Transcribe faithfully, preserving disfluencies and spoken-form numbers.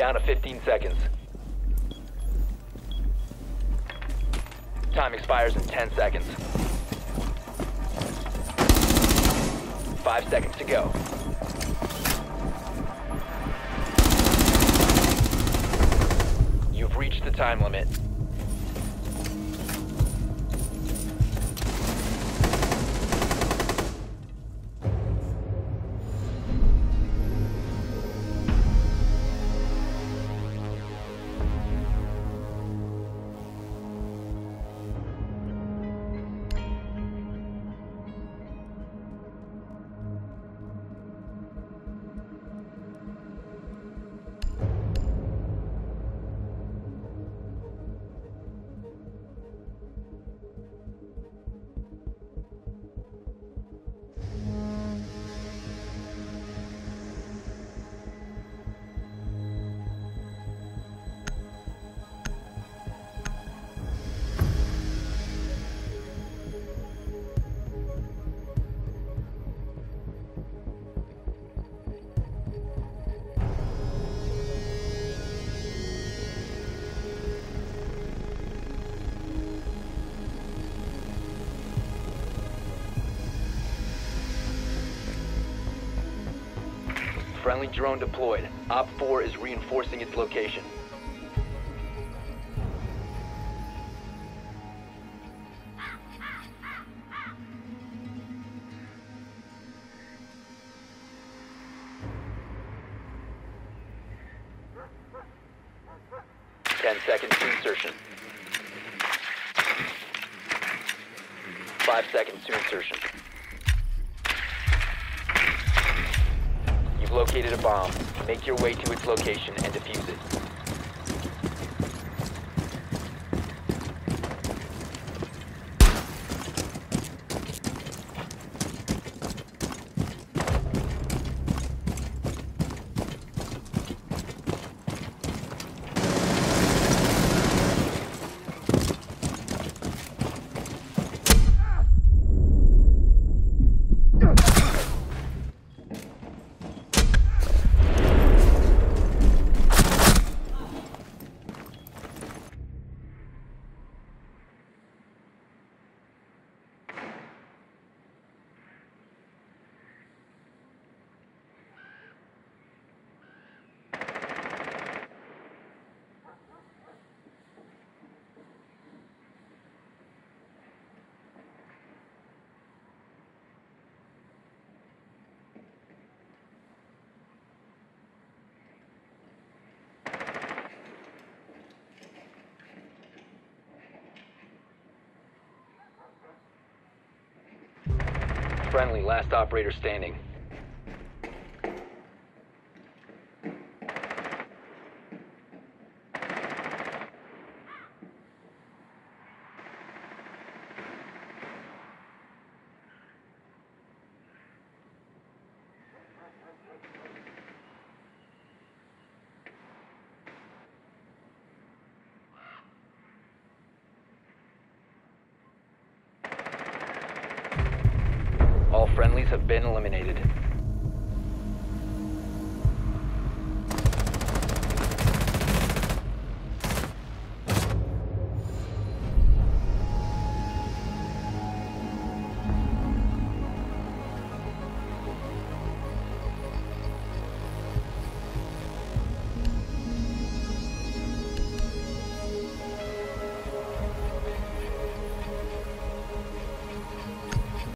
down to fifteen seconds. Time expires in ten seconds. Five seconds to go. You've reached the time limit. Friendly drone deployed. Op four is reinforcing its location. Ten seconds to insertion. Five seconds to insertion. You've located a bomb. Make your way to its location and defuse it. Friendly, last operator standing. All friendlies have been eliminated.